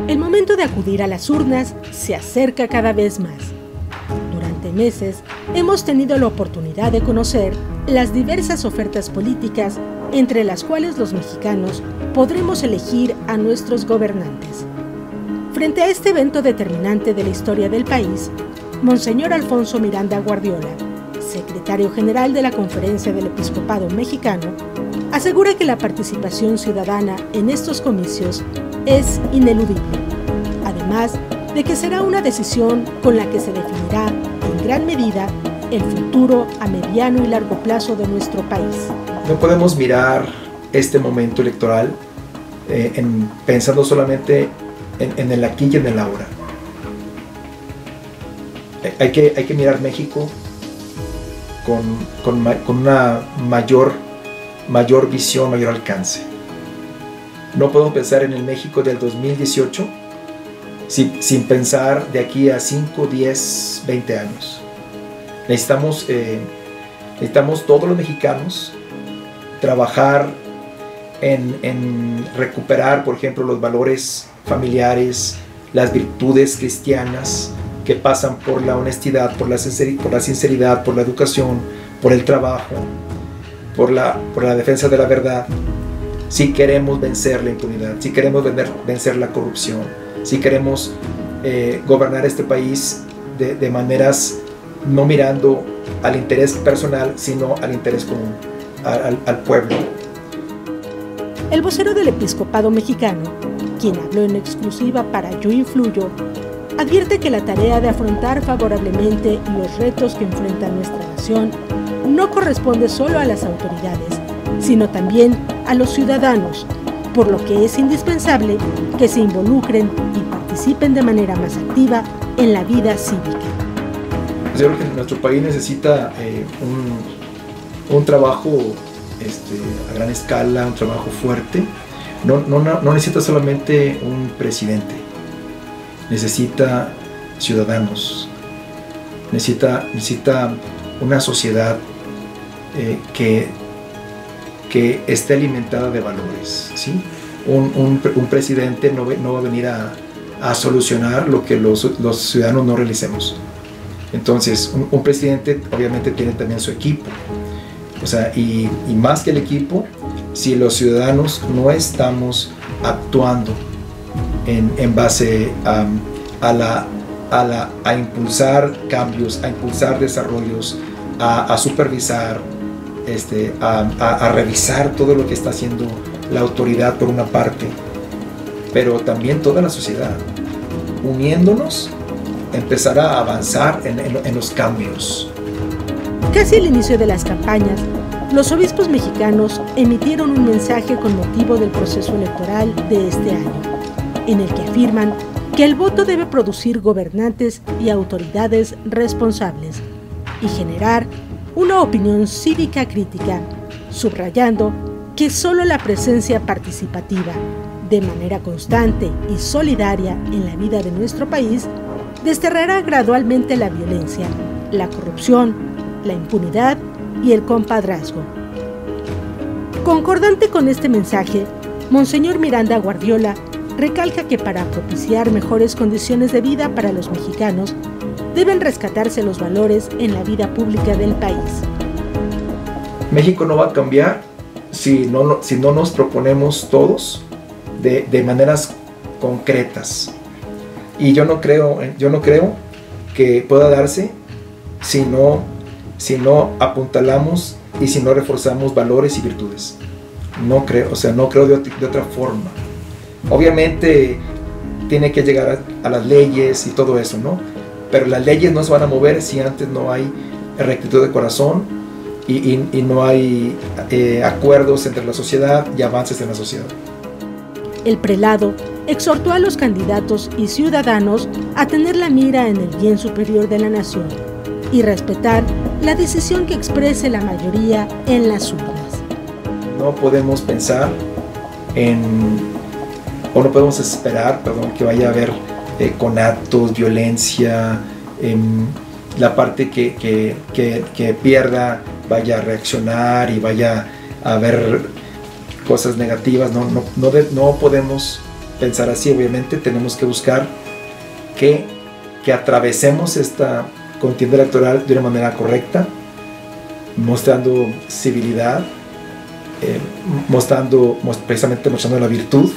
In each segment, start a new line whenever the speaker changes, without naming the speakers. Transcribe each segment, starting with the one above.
El momento de acudir a las urnas se acerca cada vez más. Durante meses hemos tenido la oportunidad de conocer las diversas ofertas políticas entre las cuales los mexicanos podremos elegir a nuestros gobernantes. Frente a este evento determinante de la historia del país, Monseñor Alfonso Miranda Guardiola, secretario general de la Conferencia del Episcopado Mexicano, asegura que la participación ciudadana en estos comicios es ineludible, además de que será una decisión con la que se definirá en gran medida el futuro a mediano y largo plazo de nuestro país.
No podemos mirar este momento electoral pensando solamente en el aquí y en el ahora. Hay que mirar México con una mayor visión, mayor alcance. No podemos pensar en el México del 2018 sin pensar de aquí a 5, 10, 20 años. Necesitamos todos los mexicanos trabajar en recuperar, por ejemplo, los valores familiares, las virtudes cristianas que pasan por la honestidad, por la sinceridad, por la educación, por el trabajo, por la defensa de la verdad. Si queremos vencer la impunidad, si queremos vencer la corrupción, si queremos gobernar este país de maneras no mirando al interés personal, sino al interés común, al pueblo.
El vocero del Episcopado Mexicano, quien habló en exclusiva para Yo Influyo, advierte que la tarea de afrontar favorablemente los retos que enfrenta nuestra nación no corresponde solo a las autoridades, sino también a los ciudadanos, por lo que es indispensable que se involucren y participen de manera más activa en la vida cívica.
Yo creo que nuestro país necesita un trabajo a gran escala, un trabajo fuerte. No necesita solamente un presidente, necesita ciudadanos, necesita una sociedad que esté alimentada de valores, ¿sí? Un presidente no va a venir a solucionar lo que los ciudadanos no realicemos. Entonces, un presidente obviamente tiene también su equipo. O sea, y más que el equipo, si los ciudadanos no estamos actuando en base a impulsar cambios, a impulsar desarrollos, a supervisar, a revisar todo lo que está haciendo la autoridad por una parte, pero también toda la sociedad, uniéndonos, empezará a avanzar en los cambios.
Casi al inicio de las campañas, los obispos mexicanos emitieron un mensaje con motivo del proceso electoral de este año, en el que afirman que el voto debe producir gobernantes y autoridades responsables y generar una opinión cívica crítica, subrayando que solo la presencia participativa, de manera constante y solidaria en la vida de nuestro país, desterrará gradualmente la violencia, la corrupción, la impunidad y el compadrazgo. Concordante con este mensaje, Monseñor Miranda Guardiola recalca que para propiciar mejores condiciones de vida para los mexicanos, deben rescatarse los valores en la vida pública del país.
México no va a cambiar si no nos proponemos todos de maneras concretas. Y yo no creo que pueda darse si no apuntalamos y si no reforzamos valores y virtudes. No creo de otra forma. Obviamente tiene que llegar a las leyes y todo eso, ¿no? Pero las leyes no se van a mover si antes no hay rectitud de corazón y no hay acuerdos entre la sociedad y avances en la sociedad.
El prelado exhortó a los candidatos y ciudadanos a tener la mira en el bien superior de la nación y respetar la decisión que exprese la mayoría en las urnas.
No podemos pensar o no podemos esperar, que vaya a haber conatos, violencia, la parte que pierda vaya a reaccionar y vaya a haber cosas negativas. No podemos pensar así. Obviamente tenemos que buscar que atravesemos esta contienda electoral de una manera correcta, mostrando civilidad, precisamente mostrando la virtud.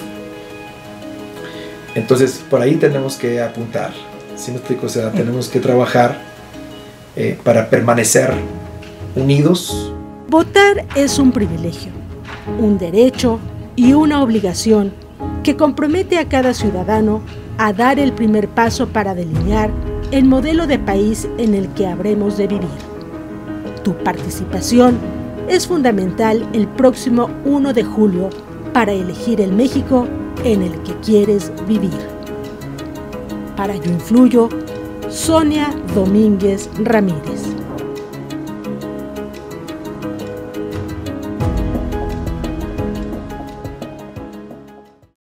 Entonces por ahí tenemos que apuntar, ¿sí me explico? O sea, tenemos que trabajar para permanecer unidos.
Votar es un privilegio, un derecho y una obligación que compromete a cada ciudadano a dar el primer paso para delinear el modelo de país en el que habremos de vivir. Tu participación es fundamental el próximo 1 de julio para elegir el México en el que quieres vivir. Para Yo Influyo, Sonia Domínguez Ramírez.